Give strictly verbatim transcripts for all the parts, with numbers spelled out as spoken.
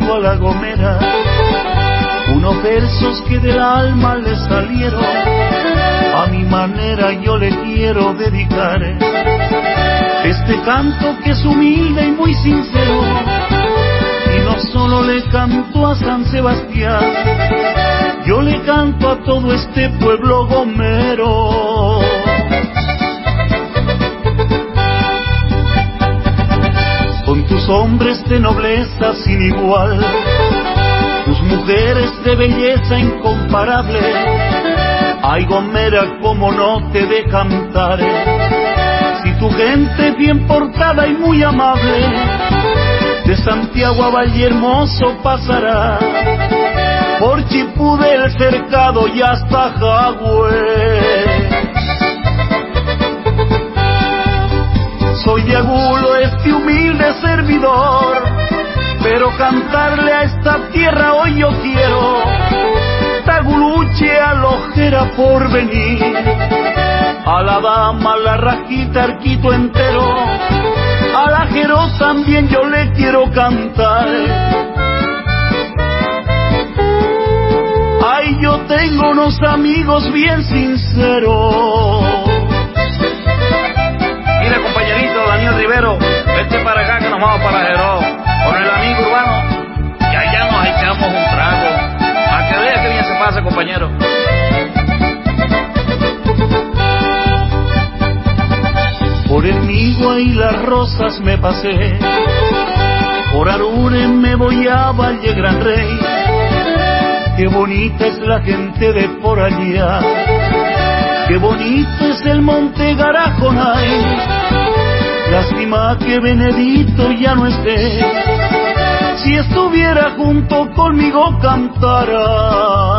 hizo a La Gomera, unos versos que del alma le salieron, a mi manera yo le quiero dedicar este canto que es humilde y muy sincero, y no solo le canto a San Sebastián, yo le canto a todo este pueblo gomero. Con tus hombres de nobleza sin igual, tus mujeres de belleza incomparable, ay Gomera, cómo no te de cantar, si tu gente bien portada y muy amable, de Santiago a Vallehermoso pasará, por Chipú del Cercado y hasta Jagüe. Soy de Agulo, este humilde servidor, pero cantarle a esta tierra hoy yo quiero. Taguluche a Lojera por venir, a la dama, la rajita, arquito entero, a la Jero también yo le quiero cantar. Ay, yo tengo unos amigos bien sinceros. Mira, compañerito Daniel Rivero, vete para acá que nos vamos para Jero con el amigo urbano y allá nos echamos un trago a que vea que bien se pasa, compañero. Por el Migua y las Rosas me pasé, por Arure me voy a Valle Gran Rey, qué bonita es la gente de por allá, qué bonito es el Monte Garajonay, lástima que Benedito ya no esté, si estuviera junto conmigo cantara.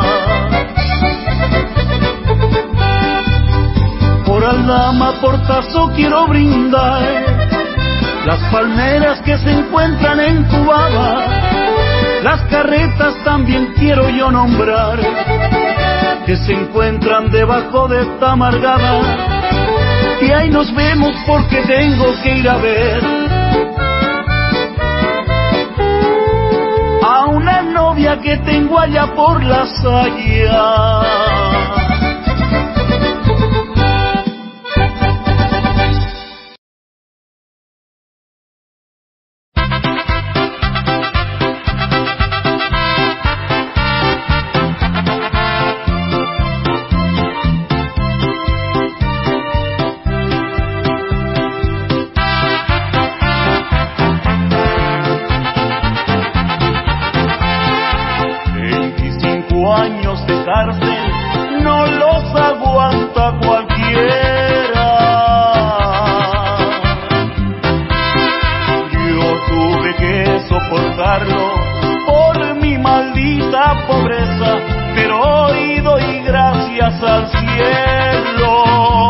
Por Aldama, por Tazo quiero brindar, las palmeras que se encuentran en Cubaba, las carretas también quiero yo nombrar, que se encuentran debajo de esta amargada, y ahí nos vemos porque tengo que ir a ver a una novia que tengo allá por la Saya. Años de cárcel no los aguanta cualquiera. Yo tuve que soportarlo por mi maldita pobreza, pero hoy doy gracias al cielo.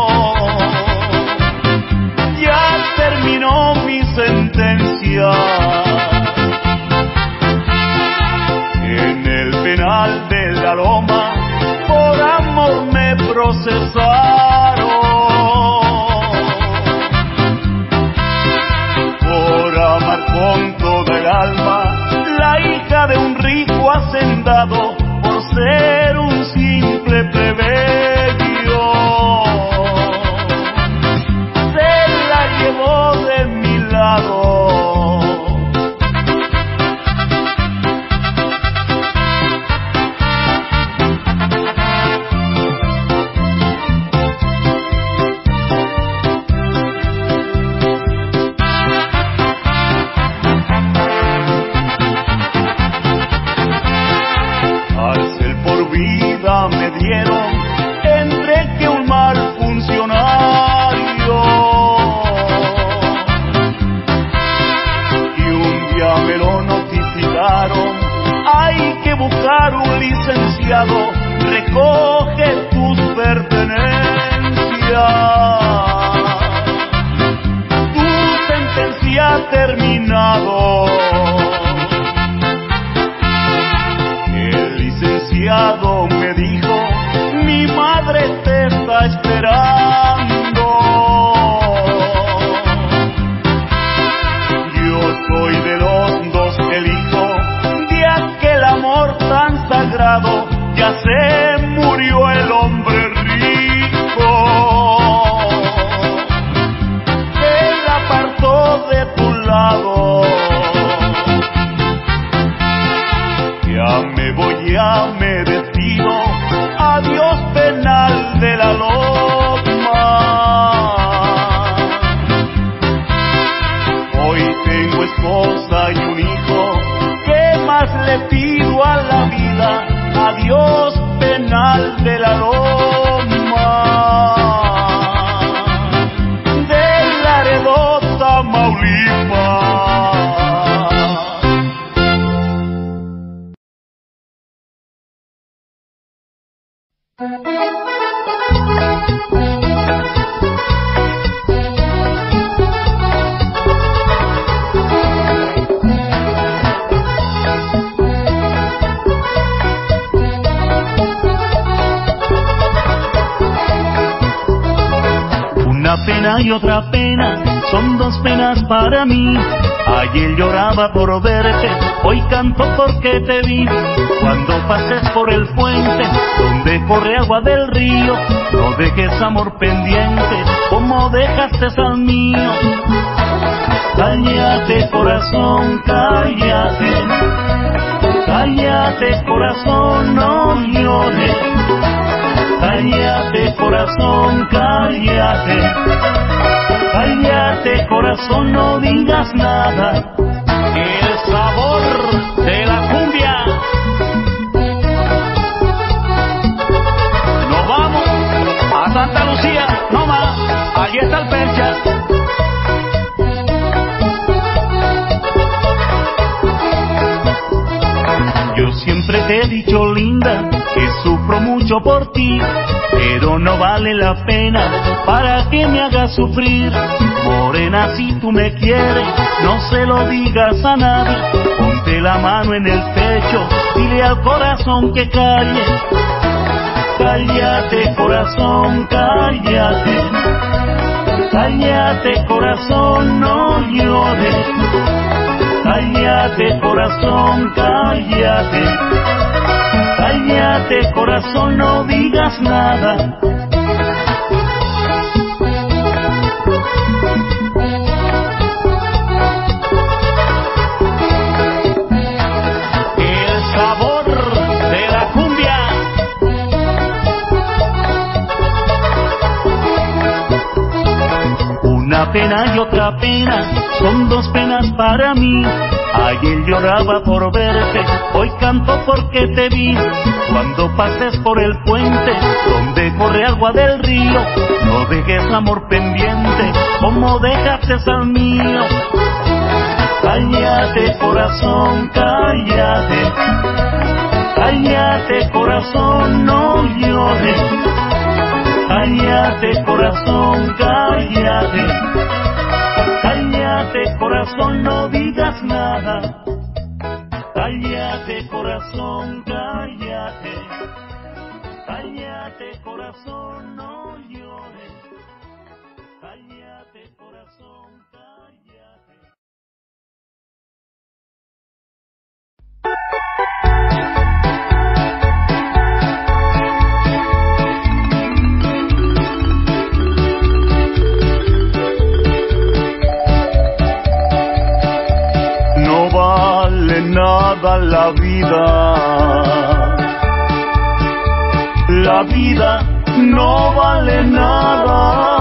Ya terminó mi sentencia. En el penal de La Loma por amor me procesaron, por amar con toda el alma la hija de un rico hacendado, por ser un simple plebeyo. Se la llevó de mi lado. Me dieron entre que un mal funcionario, y un día me lo notificaron, hay que buscar un licenciado, recoge tus pertenencias, tu sentencia ha terminado. El licenciado me dijo, mi madre te está esperando. Yo soy de los dos el hijo Una pena y otra pena son dos penas para mí. Ayer lloraba por verte, hoy canto porque te vi. Cuando pases por el puente donde corre agua del río, no dejes amor pendiente como dejaste al mío. Cállate corazón, cállate, cállate corazón, no llores. Cállate corazón, cállate, cállate corazón, no digas nada. El sabor de la cumbia. Nos vamos a Santa Lucía, no más, allí está el Percha. Yo siempre te he dicho, linda, que sufro mucho por ti, pero no vale la pena para que me hagas sufrir. Morena, si tú me quieres, no se lo digas a nadie. Ponte la mano en el pecho, dile al corazón que calle. Cállate corazón, cállate, cállate corazón, no llores. Cállate corazón, cállate, cállate corazón, no digas nada. El sabor de la cumbia. Una pena y otra pena son dos penas para mí. Ayer lloraba por verte, hoy canto porque te vi. Cuando pases por el puente donde corre agua del río, no dejes amor pendiente como dejaste al mío. Cállate corazón, cállate, cállate corazón, no llores. Cállate corazón, cállate, cállate corazón, no digas nada. Cállate corazón, cállate, cállate corazón, no llores. Cállate corazón, cállate. No vale nada la vida, la vida no vale nada.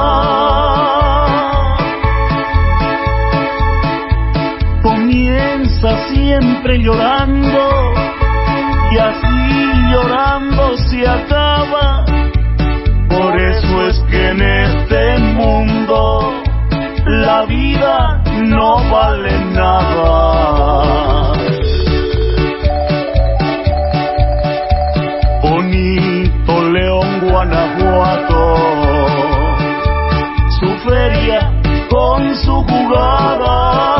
Comienza siempre llorando y así llorando se acaba. Por eso es que en este mundo la vida no vale nada. Bonito León, Guanajuato, su feria con su jugada.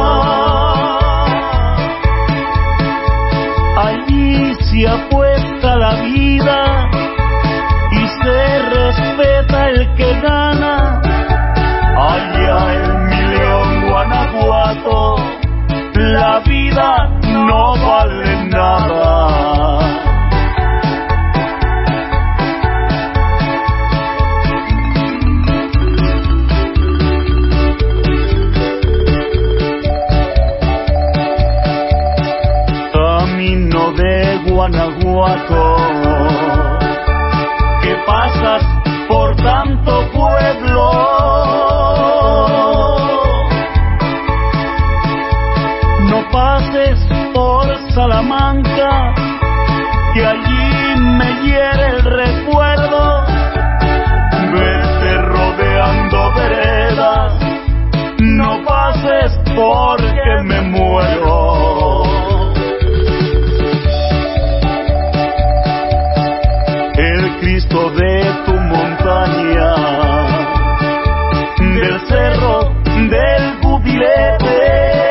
Allí se apuesta la vida y se respeta el que gana. Allá en mi León, Guanajuato, la vida no vale nada. Camino de Guanajuato, que pasas por tanto pueblo. No pases por Salamanca, que allí me hiere el recuerdo. Vete rodeando veredas, no pases porque me muero. El Cristo de tu montaña, del cerro del Jubilete,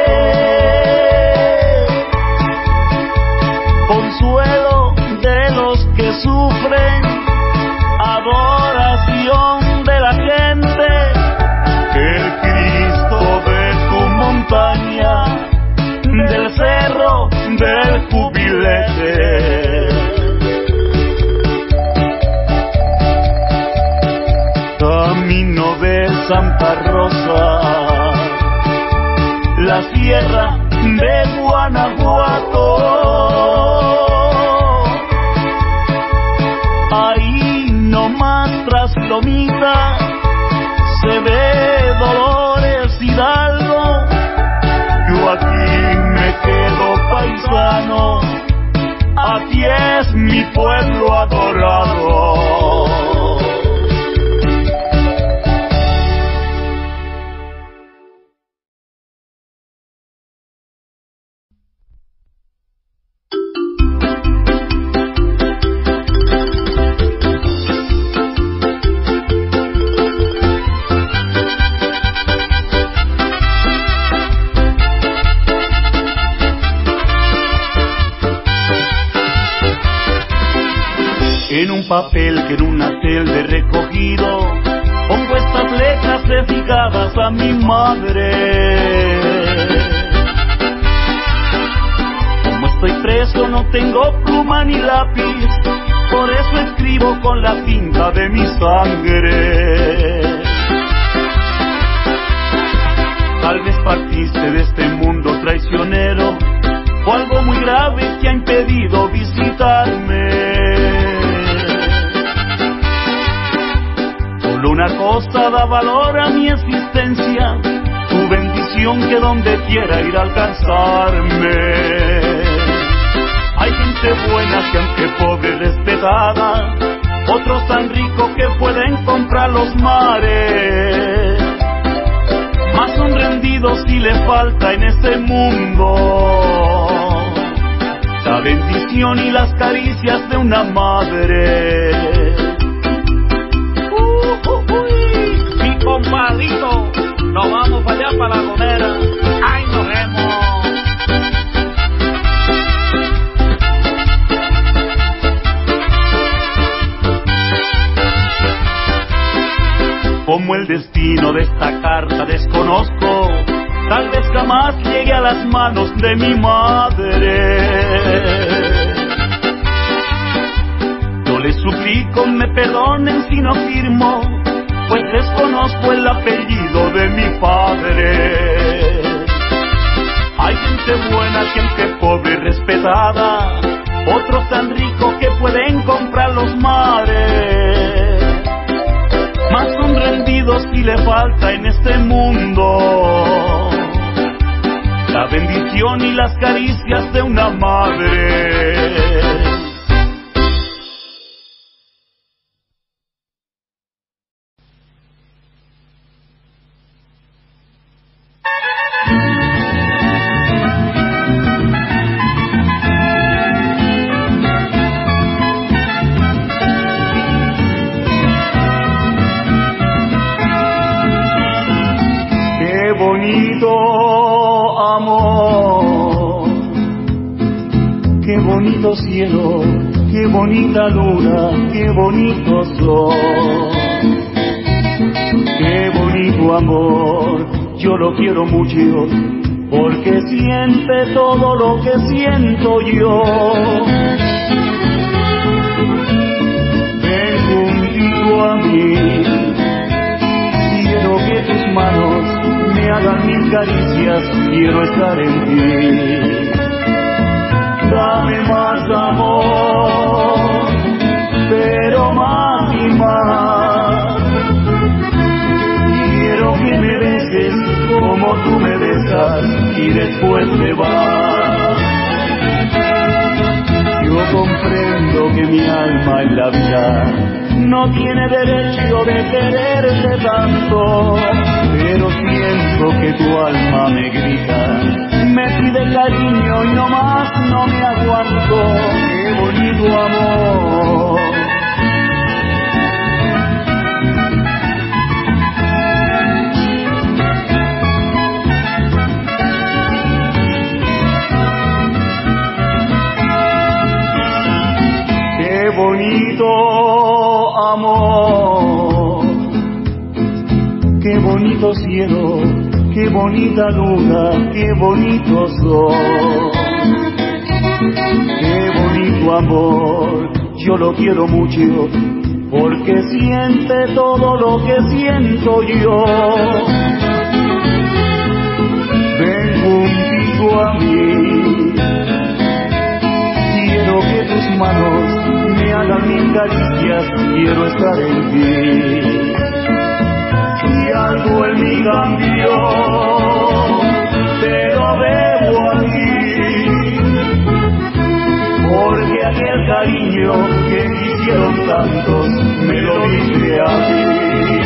consuelo de los que sufren, adoración de la gente, Santa Rosa, la sierra de Guanajuato. Ahí nomás tras Lomita se ve Dolores Hidalgo. Yo aquí me quedo paisano, aquí es mi pueblo adorado. En un papel que en un atel de recogido pongo estas letras dedicadas a mi madre. Como estoy preso no tengo pluma ni lápiz, por eso escribo con la tinta de mi sangre. Tal vez partiste de este mundo traicionero, o algo muy grave que ha impedido visitarme. Una cosa da valor a mi existencia, tu bendición que donde quiera ir a alcanzarme. Hay gente buena que aunque pobre respetada, otros tan ricos que pueden comprar los mares. Más son rendidos y le falta en este mundo la bendición y las caricias de una madre. Compadrito, nos vamos para allá, para la Gomera. ¡Ay, nos vemos! Como el destino de esta carta desconozco, tal vez jamás llegue a las manos de mi madre. Yo le suplico me perdonen si no firmo, pues desconozco el apellido de mi padre. Hay gente buena, gente pobre y respetada, otros tan ricos que pueden comprar los mares. Más son rendidos y le falta en este mundo la bendición y las caricias de una madre. Cielo, qué bonita luna, qué bonito sol, qué bonito amor, yo lo quiero mucho, porque siente todo lo que siento yo. Ven contigo a mí, quiero que tus manos me hagan mil caricias, quiero estar en ti. Dame más amor, pero más y más. Quiero que me beses como tú me besas y después te vas. Yo comprendo que mi alma en la vida no tiene derecho de quererte tanto, pero siento que tu alma me grita, me pide cariño y no más no me aguanto. Qué bonito amor. Qué bonito amor. Qué bonito cielo, qué bonita luna, qué bonito sol, qué bonito amor, yo lo quiero mucho, porque siente todo lo que siento yo. Ven junto a mí, quiero que tus manos me hagan mil caricias, quiero estar en ti. Y algo en mí cambió, te lo debo a ti, porque aquel cariño que quisieron tantos me lo diste a ti.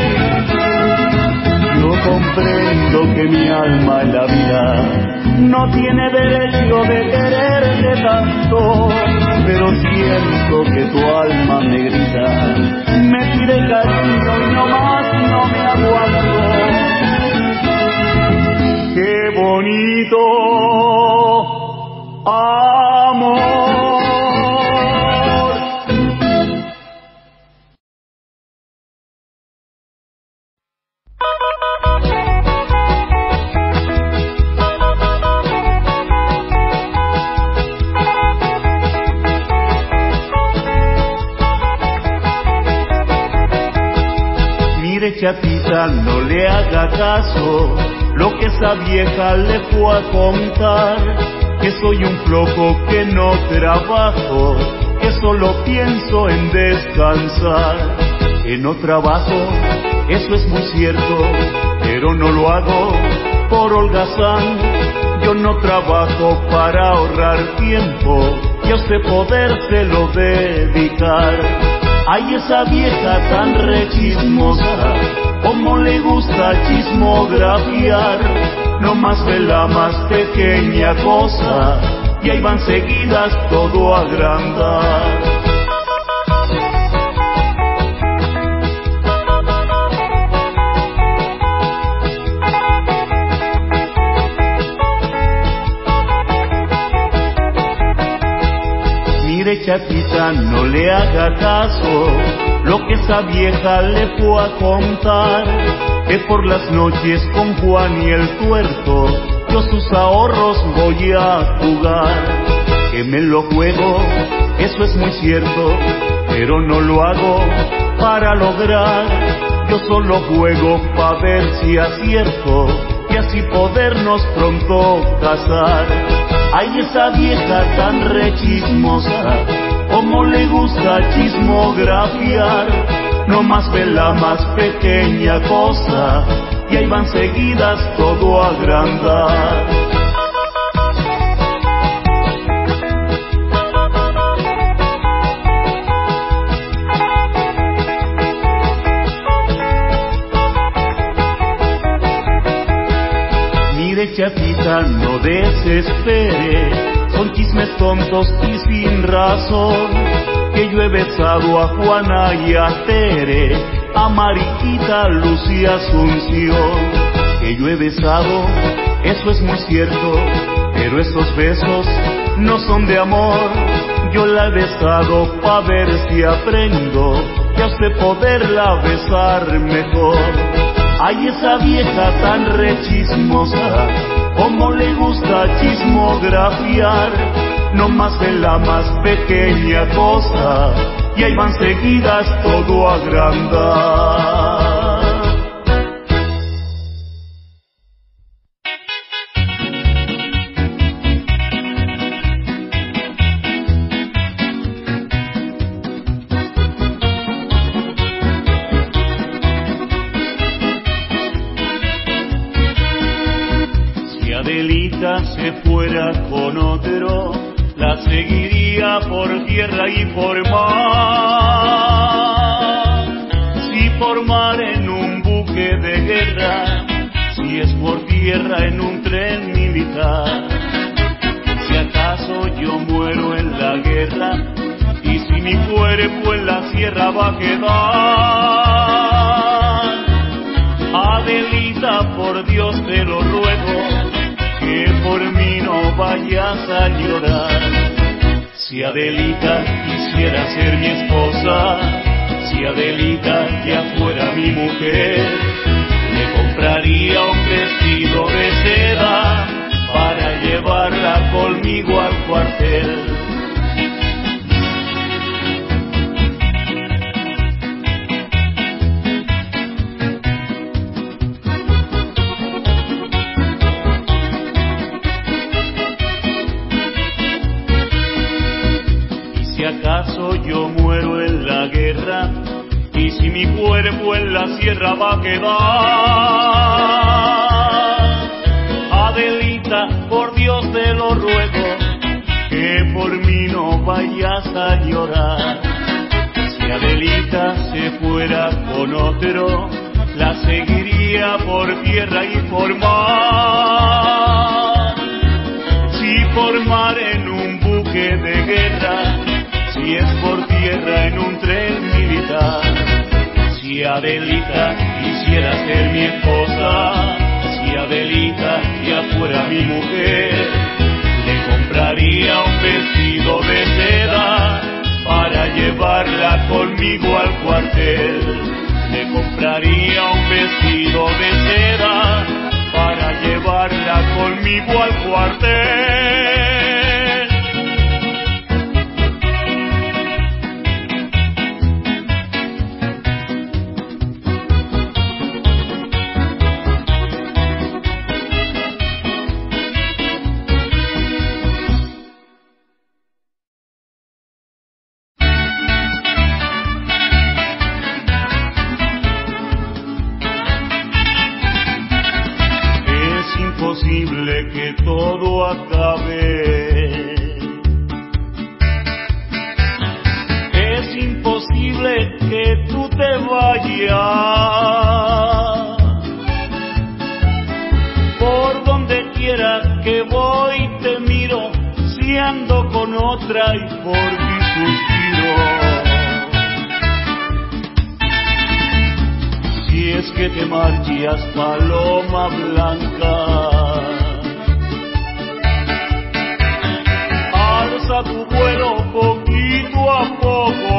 Yo comprendo que mi alma en la vida no tiene derecho de quererte tanto, pero siento que tu alma me grita, me pide cariño y no más no me aguanto. ¡Qué bonito amor! Chatita, no le haga caso lo que esa vieja le fue a contar, que soy un flojo, que no trabajo, que solo pienso en descansar, que no trabajo, eso es muy cierto, pero no lo hago por holgazán. Yo no trabajo para ahorrar tiempo, yo sé podérselo dedicar. Ay, esa vieja tan rechismosa, como le gusta chismografiar, no más ve la más pequeña cosa, y ahí van seguidas todo a agrandar. Chatita, no le haga caso lo que esa vieja le fue a contar, que por las noches con Juan y el Tuerto yo sus ahorros voy a jugar. Que me lo juego, eso es muy cierto, pero no lo hago para lograr. Yo solo juego pa' ver si acierto y así podernos pronto casar. Ay, esa vieja tan rechismosa, como le gusta chismografiar, no más ve la más pequeña cosa, y ahí van seguidas todo a agrandar. Mire, chatita, no desespere, son chismes tontos y sin razón, que yo he besado a Juana y a Tere, a Mariquita, Lucía, Asunción. Que yo he besado, eso es muy cierto, pero esos besos no son de amor. Yo la he besado pa' ver si aprendo, ya sé poderla besar mejor. Ay, esa vieja tan rechismosa, como le gusta chismografiar, no más de la más pequeña cosa, y ahí van seguidas todo a agrandar. Se fuera con otro, la seguiría por tierra y por mar. Si por mar en un buque de guerra, si es por tierra en un tren militar. Si acaso yo muero en la guerra, y si mi cuerpo en la sierra va a quedar, Adelita, por Dios te lo ruego, que por mí no vayas a llorar. Si Adelita quisiera ser mi esposa, si Adelita ya fuera mi mujer, le compraría un vestido de seda para llevarla conmigo al cuartel. acaso yo muero en la guerra, y si mi cuerpo en la sierra va a quedar, Adelita, por Dios te lo ruego, que por mí no vayas a llorar. Si Adelita se fuera con otro, la seguiría por tierra y por mar. Si por mar en un buque de guerra, si es por tierra en un tren militar. Si Adelita quisiera ser mi esposa, si Adelita ya fuera mi mujer, le compraría un vestido de seda para llevarla conmigo al cuartel. Le compraría un vestido de seda para llevarla conmigo al cuartel. Que todo acabe, es imposible que tú te vayas. Por donde quiera que voy te miro, si ando con otra y por ti suspiro. Si es que te marchas, paloma blanca, alza tu vuelo poquito a poco,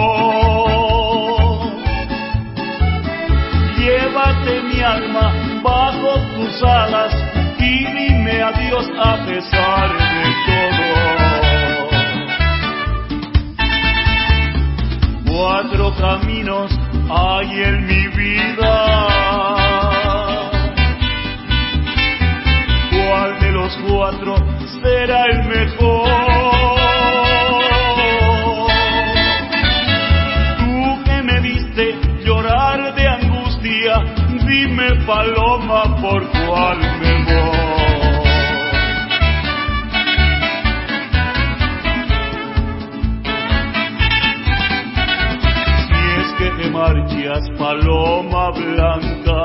llévate mi alma bajo tus alas y dime adiós a pesar de todo. Cuatro caminos hay en mi vida, ¿cuál de los cuatro será el mejor? Tú que me viste llorar de angustia, dime paloma por cuál me voy. Si es que te marchas, paloma blanca,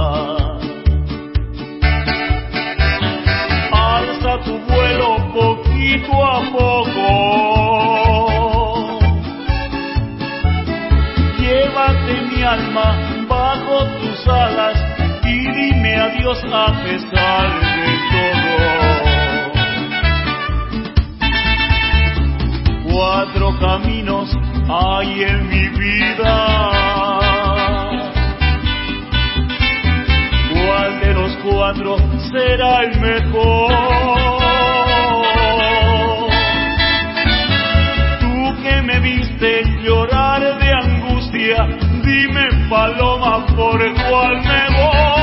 alza tu vuelo poquito a poco, llévate mi alma bajo tus alas y dime adiós a pesar de todo. Cuatro caminos hay en mi vida, ¿cuál de los cuatro será el mejor? Tú que me viste llorar de angustia, dime paloma por cuál me voy.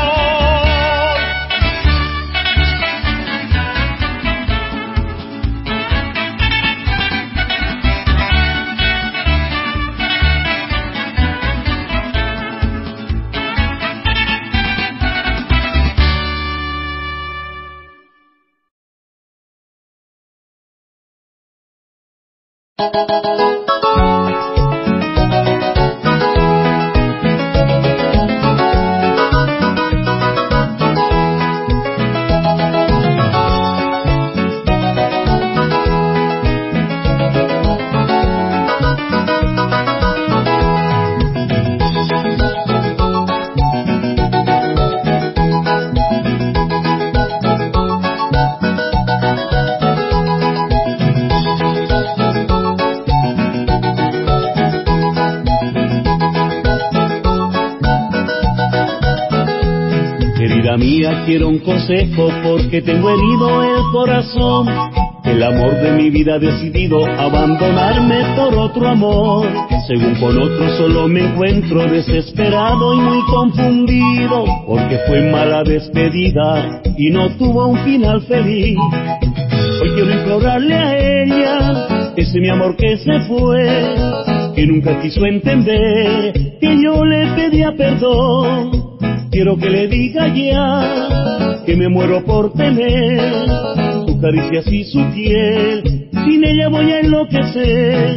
Querida mía, quiero un consejo porque tengo herido el corazón. El amor de mi vida ha decidido abandonarme por otro amor. Según con otro solo me encuentro desesperado y muy confundido, porque fue mala despedida y no tuvo un final feliz. Hoy quiero implorarle a ella ese mi amor que se fue, que nunca quiso entender que yo le pedía perdón. Quiero que le diga ya que me muero por tener sus caricias y su piel, sin ella voy a enloquecer.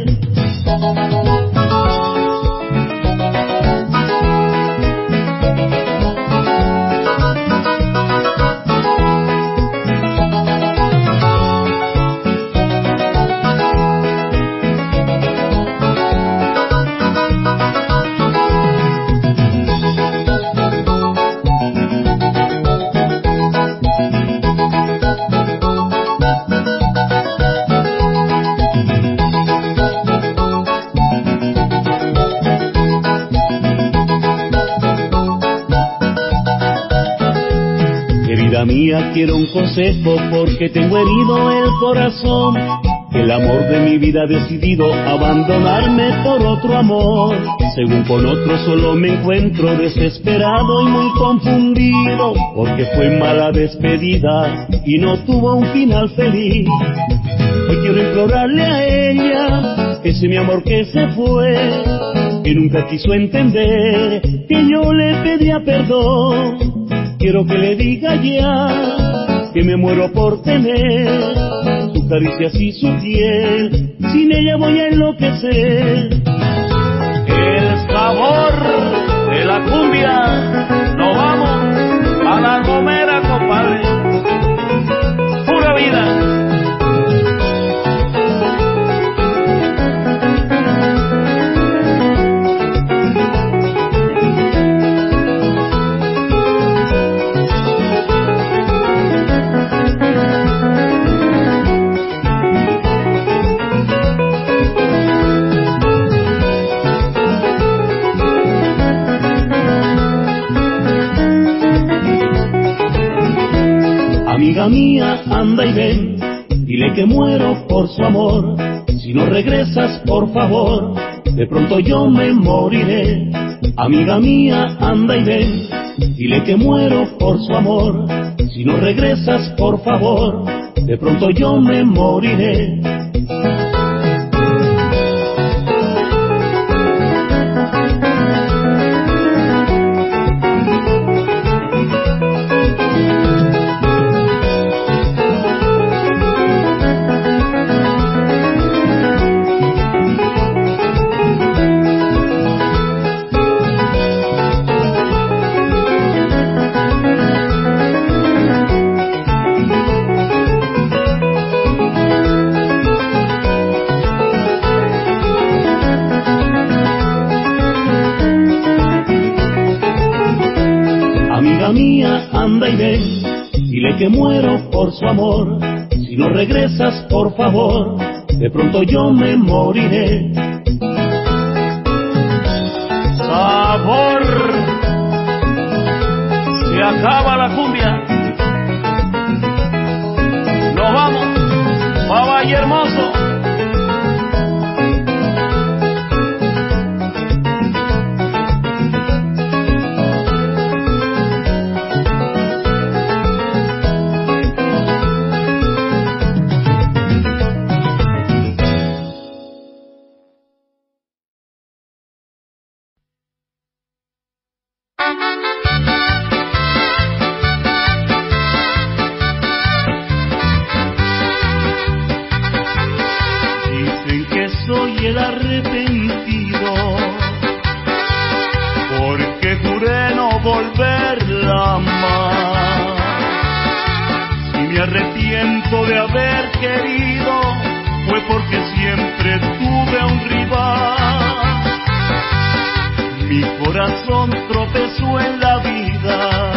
Mía, quiero un consejo porque tengo herido el corazón. El amor de mi vida ha decidido abandonarme por otro amor. Según con otro solo me encuentro desesperado y muy confundido, porque fue mala despedida y no tuvo un final feliz. Hoy quiero implorarle a ella, ese mi amor que se fue, que nunca quiso entender que yo le pedía perdón. Quiero que le diga ya que me muero por tener sus caricias y su piel, sin ella voy a enloquecer. El sabor de la cumbia, nos vamos a la Gomera, compadre. Pura vida. Amiga mía, anda y ven, dile que muero por su amor. Si no regresas, por favor, de pronto yo me moriré. Amiga mía, anda y ven, dile que muero por su amor. Si no regresas, por favor, de pronto yo me moriré. Mía, anda y ven, dile que muero por su amor. Si no regresas, por favor, de pronto yo me moriré. Sabor, se acaba la cumbia. Nos vamos a Valle Hermoso. El arrepentido, porque juré no volverla a amar. Si me arrepiento de haber querido, fue porque siempre tuve un rival. Mi corazón tropezó en la vida,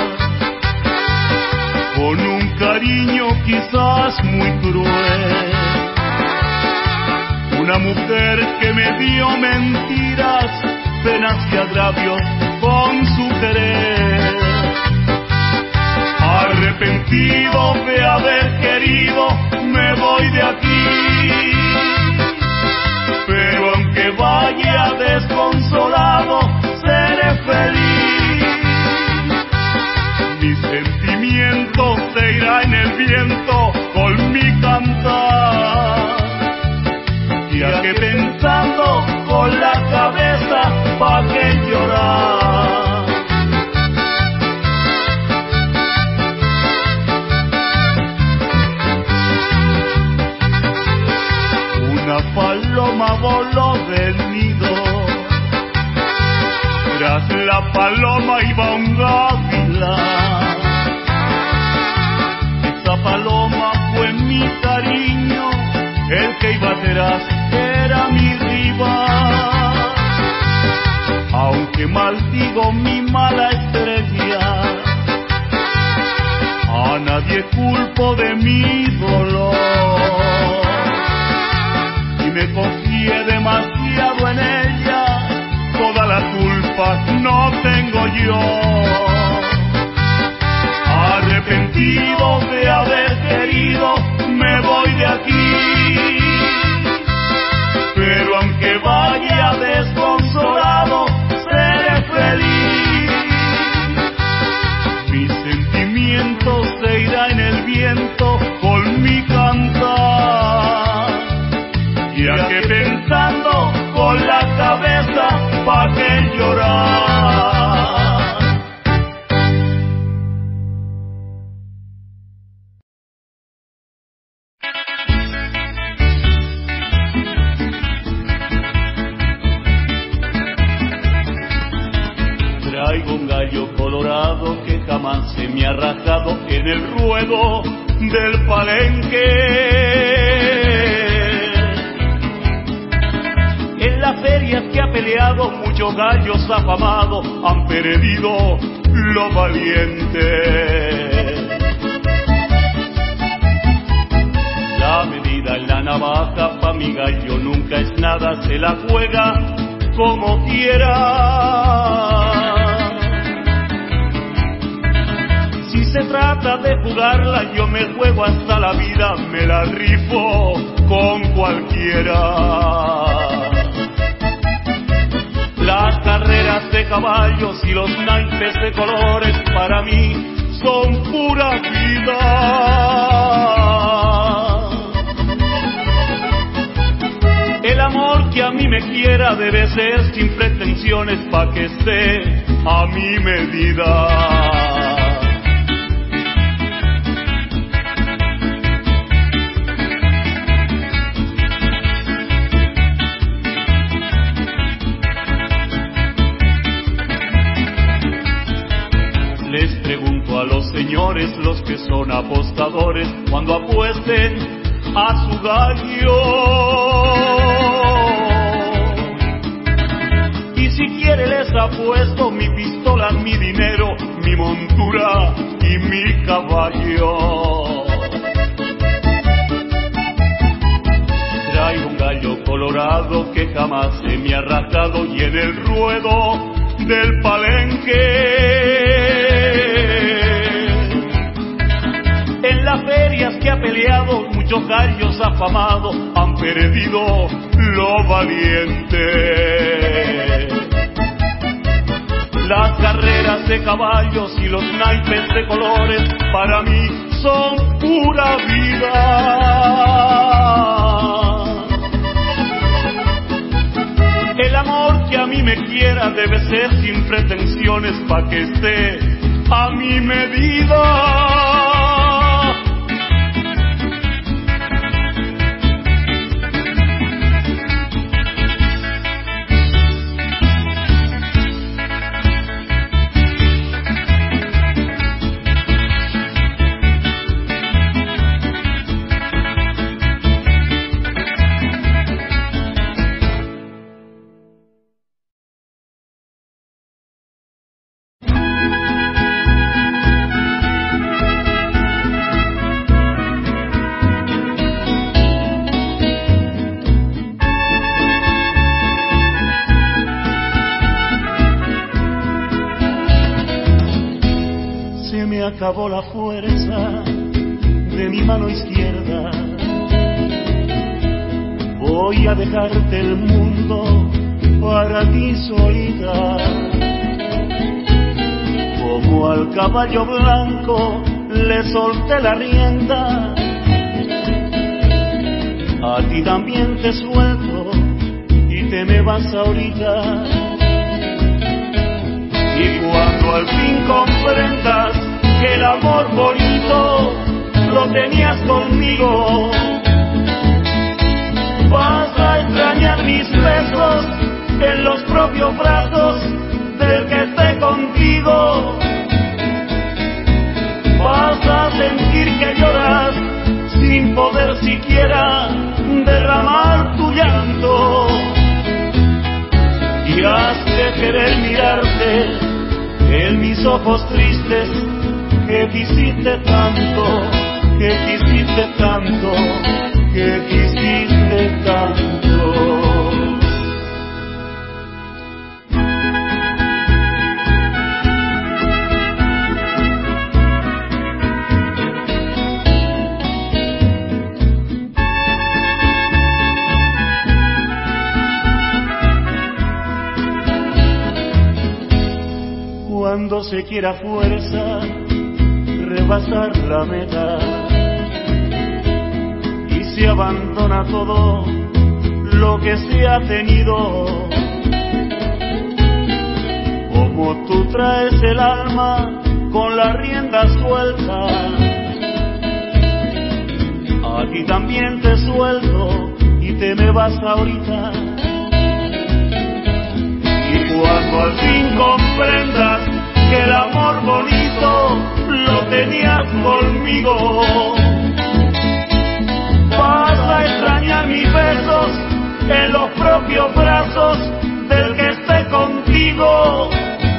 con un cariño quizás muy cruel. Una mujer que me dio mentiras, penas y agravios con su querer. Arrepentido de haber querido, me voy de aquí. Pero aunque vaya desconsolado, seré feliz. Mi sentimiento se irá en el viento con mi cantar. con la cabeza, pa' qué llorar. Una paloma voló del nido, tras la paloma iba un gavilán. Esa paloma fue mi cariño, el que iba atrás era mi rival. Aunque maldigo mi mala estrella, a nadie culpo de mi dolor. Y me confié demasiado en ella, toda la culpa no tengo yo. Arrepentido de haber querido, me voy de aquí. Pero aunque vaya desconsolado, seré feliz. Mis sentimientos se irán en el viento con mi cantar. Ya que pensando con la cabeza, pa' qué llorar. Traigo un gallo colorado que jamás se me ha rajado en el ruedo del palenque. En las ferias que ha peleado, muchos gallos afamados han perdido lo valiente. La medida en la navaja pa' mi gallo nunca es nada, se la juega como quiera. Si se trata de jugarla, yo me juego hasta la vida, me la rifo con cualquiera. Las carreras de caballos y los naipes de colores para mí son pura vida. El amor que a mí me quiera debe ser sin pretensiones, pa' que esté a mi medida. Les pregunto a los señores, los que son apostadores, cuando apuesten a su gallo. Y si quiere les apuesto mi pistola, mi dinero, mi montura y mi caballo. Traigo un gallo colorado que jamás se me ha rajado y en el ruedo del palenque. En las ferias que ha peleado, muchos gallos afamados han perdido lo valiente. Las carreras de caballos y los naipes de colores para mí son pura vida. El amor que a mí me quiera debe ser sin pretensiones, pa' que esté a mi medida. Acabó la fuerza de mi mano izquierda. Voy a dejarte el mundo para ti solita. Como al caballo blanco le solté la rienda, a ti también te suelto y te te me vas ahorita. Y cuando al fin comprendas que el amor bonito lo tenías conmigo, vas a extrañar mis besos en los propios brazos del que esté contigo. Vas a sentir que lloras sin poder siquiera derramar tu llanto, y has de querer mirarte en mis ojos tristes que quisiste tanto, que quisiste tanto, que quisiste tanto. Cuando se quiera fuerza rebasar la meta y se abandona todo lo que se ha tenido, como tú traes el alma con la rienda suelta, a ti también te suelto y te me vas ahorita. Y cuando al fin comprendas que el amor bonito lo tenías conmigo, vas a extrañar mis besos en los propios brazos del que esté contigo.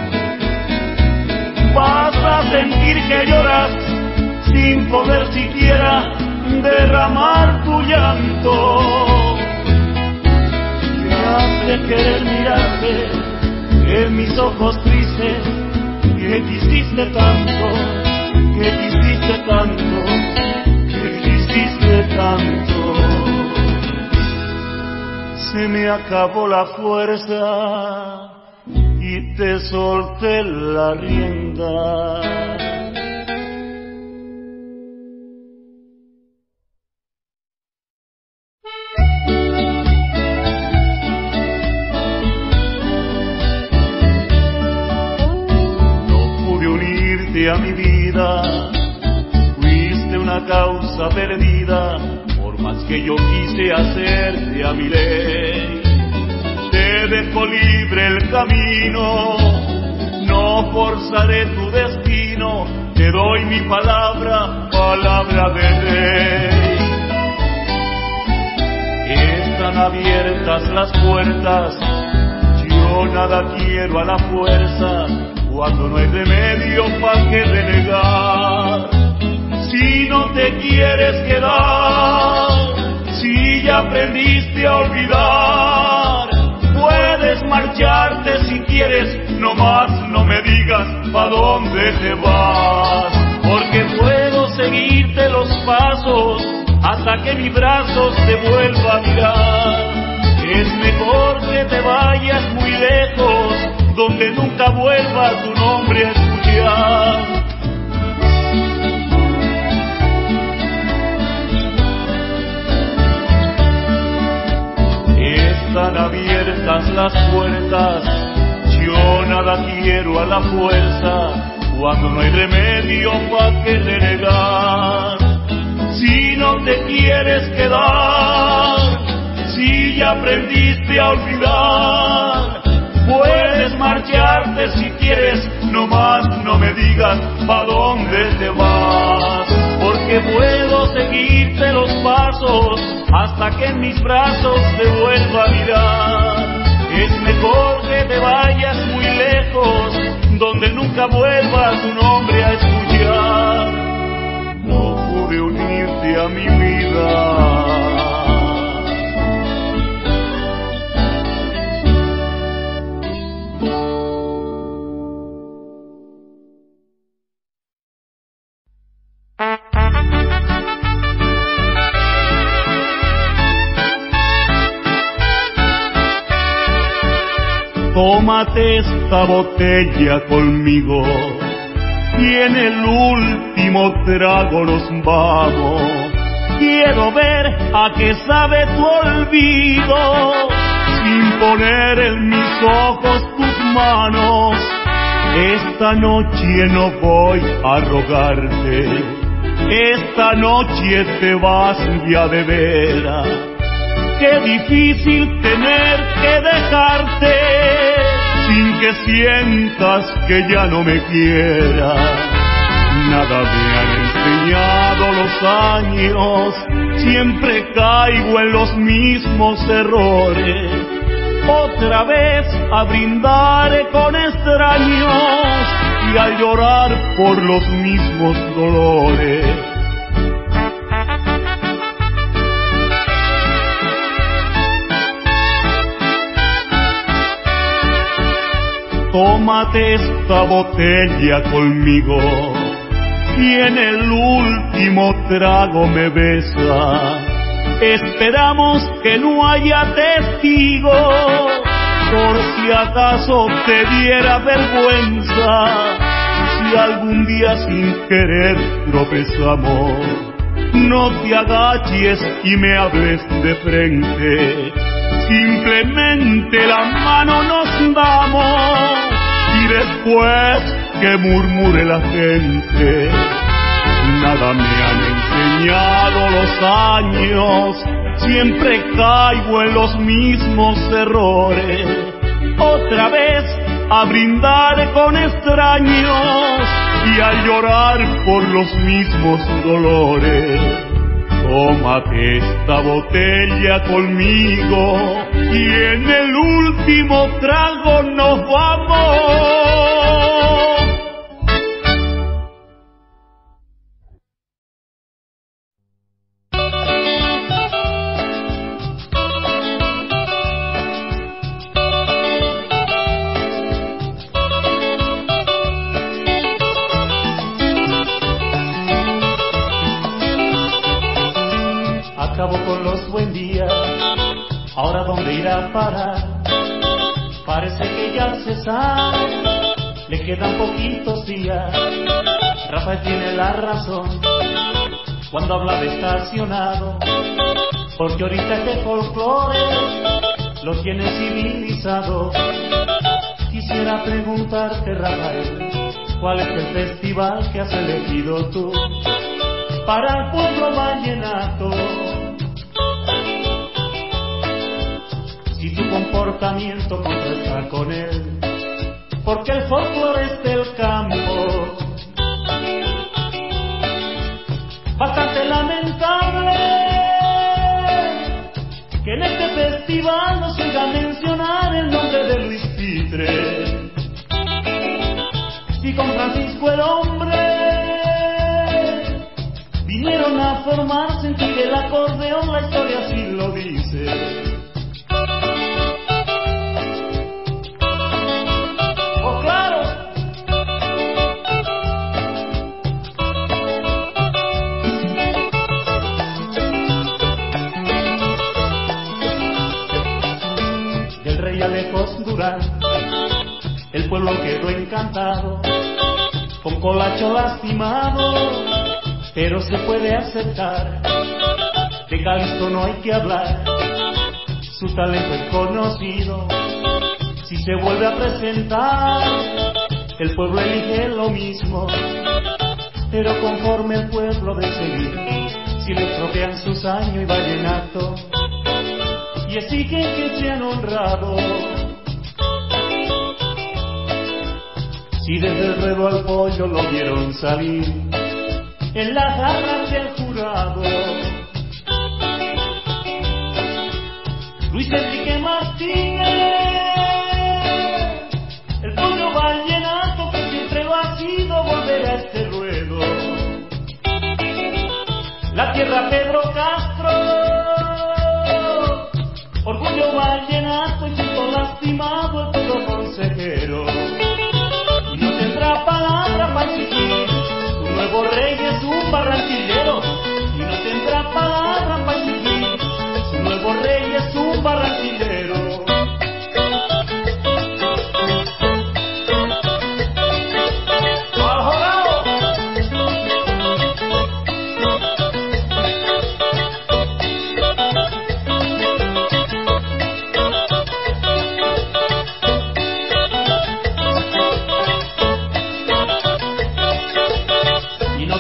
Vas a sentir que lloras sin poder siquiera derramar tu llanto, y has de querer mirarte en mis ojos tristes que quisiste tanto, que quisiste tanto, que quisiste tanto. Se me acabó la fuerza y te solté la rienda. A mi vida, fuiste una causa perdida, por más que yo quise hacerte a mi ley. Te dejo libre el camino, no forzaré tu destino, te doy mi palabra, palabra de ley. Están abiertas las puertas, yo nada quiero a la fuerza, cuando no hay remedio pa' que renegar. Si no te quieres quedar, si ya aprendiste a olvidar, puedes marcharte si quieres, nomás no me digas pa' dónde te vas, porque puedo seguirte los pasos hasta que mis brazos te vuelva a mirar. Es mejor que te vayas muy lejos, donde nunca vuelva tu nombre a escuchar. Están abiertas las puertas, yo nada quiero a la fuerza, cuando no hay remedio pa' que renegar. Si no te quieres quedar, si ya aprendiste a olvidar, puedes marcharte si quieres, nomás no me digas pa' dónde te vas, porque puedo seguirte los pasos hasta que en mis brazos te vuelva a mirar. Es mejor que te vayas muy lejos, donde nunca vuelva tu nombre a escuchar. No pude unirte a mi vida, tómate esta botella conmigo y en el último trago nos vamos. Quiero ver a qué sabe tu olvido, sin poner en mis ojos tus manos. Esta noche no voy a rogarte, esta noche te vas ya de veras. Qué difícil tener que dejarte sin que sientas que ya no me quieras. Nada me han enseñado los años, siempre caigo en los mismos errores. Otra vez a brindar con extraños y a llorar por los mismos dolores. Tómate esta botella conmigo y en el último trago me besa. Esperamos que no haya testigo, por si acaso te diera vergüenza. Si algún día sin querer tropezamos, no te agaches y me hables de frente. Simplemente la mano nos damos y después que murmure la gente. Nada me han enseñado los años, siempre caigo en los mismos errores. Otra vez a brindar con extraños y a llorar por los mismos dolores. Tómate esta botella conmigo y en el último trago nos vamos. Acabo con los buen días, ahora dónde irá a parar. Parece que ya al cesar le quedan poquitos días. Rafael tiene la razón cuando habla de estacionado, porque ahorita que folclore lo tiene civilizado. Quisiera preguntarte, Rafael, ¿cuál es el festival que has elegido tú para el pueblo vallenato? Si tu comportamiento contrasta con él, porque el folclore es del campo. Bastante lamentable que en este festival no se oiga mencionar el nombre de Luis Pitre. Si con Francisco el hombre vinieron a formar sentir el acordeón, la historia así lo dice. ¡Oh, claro! Del rey Alejos Durán, el pueblo quedó encantado, con Colacho lastimado, pero se puede aceptar. De Calixto no hay que hablar, su talento es conocido. Si se vuelve a presentar, el pueblo elige lo mismo, pero conforme el pueblo de seguir, si le estropean sus años y vallenato, y exigen que sean honrados. Si desde el ruedo al pollo lo vieron salir en las garras del jurado, Luis Enrique Martínez, el pollo vallenato que siempre lo ha sido, volverá a este ruedo. La tierra Pedro Castro, orgullo vallenato y siento lastimado el pueblo consejero. Y no tendrá palabra para exigir, su nuevo rey es un barranquillero. Y no tendrá palabra para exigir, su nuevo rey es un barranquillero.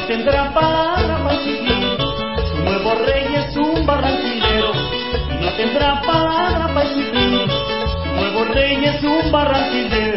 tendrá palabra para exigir. Su nuevo rey es un barranquillero y no tendrá palabra para exigir. Su nuevo rey es un barranquillero